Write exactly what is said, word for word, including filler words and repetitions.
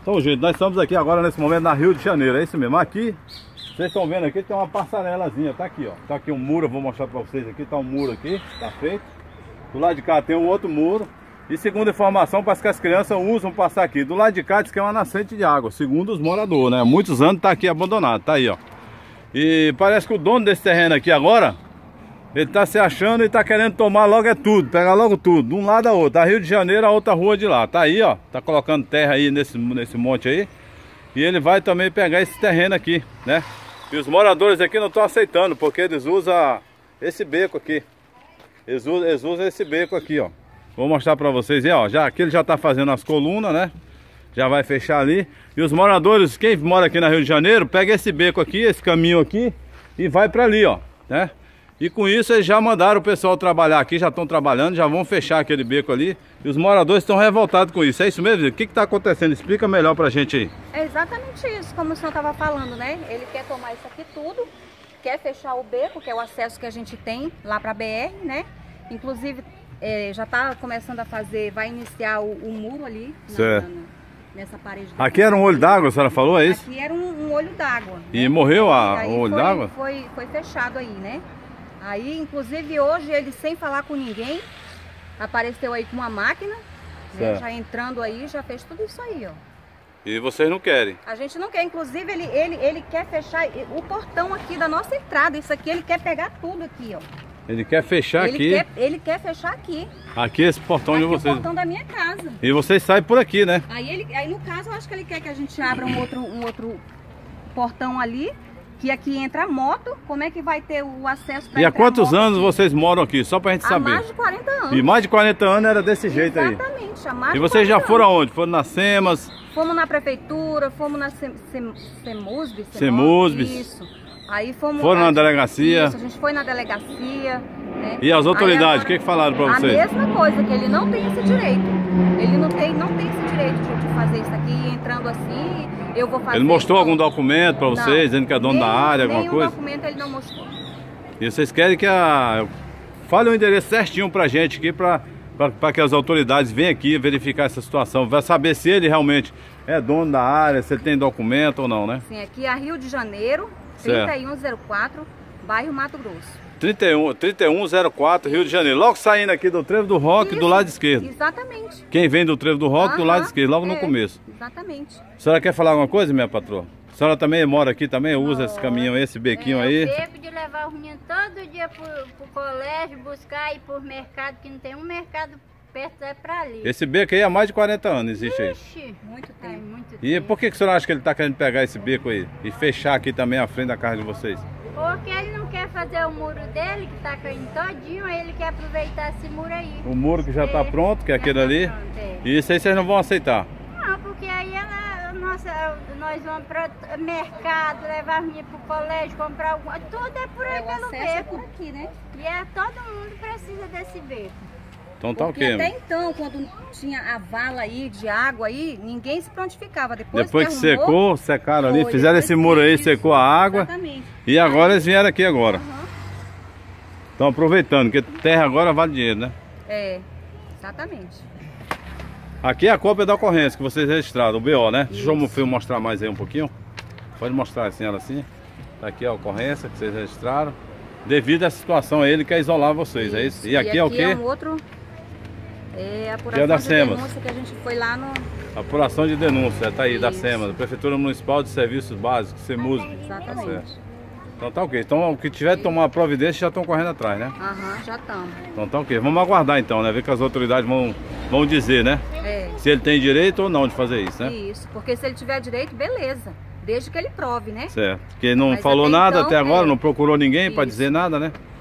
Então, gente, nós estamos aqui agora nesse momento na Rio de Janeiro, é isso mesmo. Aqui, vocês estão vendo aqui, tem uma passarelazinha, tá aqui, ó. Tá aqui um muro, eu vou mostrar pra vocês aqui, tá um muro aqui, tá feito. Do lado de cá tem um outro muro. E segundo informação, parece que as crianças usam passar aqui. Do lado de cá diz que é uma nascente de água, segundo os moradores, né? Há muitos anos tá aqui abandonado, tá aí, ó. E parece que o dono desse terreno aqui agora, ele tá se achando e tá querendo tomar logo é tudo, pegar logo tudo, de um lado a outro. A Rio de Janeiro, a outra rua de lá. Tá aí, ó, tá colocando terra aí nesse, nesse monte aí. E ele vai também pegar esse terreno aqui, né? E os moradores aqui não estão aceitando, porque eles usam esse beco aqui. Eles usam, eles usam esse beco aqui, ó. Vou mostrar pra vocês aí, ó. Já, aqui ele já tá fazendo as colunas, né? Já vai fechar ali. E os moradores, quem mora aqui na Rio de Janeiro, pega esse beco aqui, esse caminho aqui e vai pra ali, ó, né? E com isso eles já mandaram o pessoal trabalhar aqui, já estão trabalhando, já vão fechar aquele beco ali. E os moradores estão revoltados com isso. É isso mesmo? O que está acontecendo? Explica melhor pra gente aí. É exatamente isso, como o senhor estava falando, né? Ele quer tomar isso aqui tudo, quer fechar o beco, que é o acesso que a gente tem lá para a B R, né? Inclusive, é, já está começando a fazer, vai iniciar o, o muro ali na, na, nessa parede. Aqui era um olho d'água, a senhora falou, é isso? Aqui era um, um olho d'água. E né? morreu a, e o olho foi, d'água? Foi, foi fechado aí, né? Aí, inclusive, hoje ele, sem falar com ninguém, apareceu aí com uma máquina, né, já entrando aí, já fez tudo isso aí, ó. E vocês não querem? A gente não quer, inclusive, ele, ele, ele quer fechar o portão aqui da nossa entrada, isso aqui ele quer pegar tudo aqui, ó. Ele quer fechar ele aqui? Quer, ele quer fechar aqui. Aqui esse portão aqui de vocês? o portão da minha casa. E vocês saem por aqui, né? Aí, ele, aí no caso, eu acho que ele quer que a gente abra um outro, um outro portão ali, que aqui entra a moto, como é que vai ter o acesso para E há quantos anos aqui? Vocês moram aqui? Só pra gente há saber. Há mais de quarenta anos. E mais de quarenta anos era desse jeito aí? Exatamente, há mais E de vocês já foram anos. aonde? Foram nas SEMAS? Fomos na prefeitura, fomos na Sem, Sem, Semusb, Semusb. Isso. Aí fomos... Foram na delegacia? Isso, a gente foi na delegacia. Né? E as autoridades, o que, que falaram pra vocês? A mesma coisa, que ele não tem esse direito. Ele não tem, não tem esse direito de, de fazer isso aqui, entrando assim, eu vou fazer... Ele mostrou então, algum documento pra vocês, não, dizendo que é dono nem, da área, alguma nenhum coisa? documento ele não mostrou. E vocês querem que a... Fale o endereço certinho pra gente aqui, pra, pra, pra que as autoridades venham aqui verificar essa situação, vai saber se ele realmente é dono da área, se ele tem documento ou não, né? Sim, aqui é Rio de Janeiro, trinta e um zero quatro, bairro Mato Grosso. trinta e um, trinta e um zero quatro, Rio de Janeiro. Logo saindo aqui do Trevo do Rock, Isso, do lado esquerdo. Exatamente. Quem vem do Trevo do Rock, Aham, do lado esquerdo, logo é, no começo. Exatamente. A senhora quer falar alguma coisa, minha patroa? A senhora também mora aqui também? Usa oh, esse caminhão, esse bequinho é, aí? Eu bebo de levar os meninos todo dia pro, pro colégio, buscar e ir pro mercado, que não tem um mercado perto, é pra ali. Esse beco aí há mais de quarenta anos existe aí. Ixi, muito tempo. É, muito e tempo. por que, que a senhora acha que ele tá querendo pegar esse beco aí? E fechar aqui também a frente da casa de vocês? Porque ele não quer fazer o muro dele, que tá caindo todinho, aí ele quer aproveitar esse muro aí. O muro que já é, tá pronto, que é aquele tá ali? Pronto, é. E isso aí vocês não vão aceitar? Não, porque aí ela, nossa, nós vamos para mercado, levar as meninas pro colégio, comprar alguma... Tudo é por aí, é, pelo beco. É por aqui, né? E é, todo mundo precisa desse beco. Então tá Porque ok. até então, quando tinha a vala aí de água aí, ninguém se prontificava. Depois, Depois que, que arrumou, secou, secaram ali, foi, fizeram esse muro aí, secou a água. Exatamente. E agora eles vieram aqui agora. Uhum. Estão aproveitando, porque terra agora vale dinheiro, né? É, exatamente. Aqui é a cópia da ocorrência que vocês registraram, o B O, né? Isso. Deixa eu mostrar mais aí um pouquinho. Pode mostrar assim, ela assim. Tá aqui a ocorrência que vocês registraram. Devido à situação, ele quer isolar vocês, é isso? E aqui, e aqui é o quê? É um outro... É a apuração que é da de SEMAS. denúncia que a gente foi lá no... Apuração de denúncia, tá aí, Isso. da SEMAS, da Prefeitura Municipal de Serviços Básicos, Semusb. Exatamente. Tá, então tá ok. Então o que tiver de tomar providência já estão correndo atrás, né? Aham, já estamos. Então tá ok. Vamos aguardar então, né? Ver que as autoridades vão, vão dizer, né? É. Se ele tem direito ou não de fazer isso, né? Isso, porque se ele tiver direito, beleza. Desde que ele prove, né? Certo. Porque não Mas falou até nada então, até agora, é. não procurou ninguém para Isso. dizer nada, né?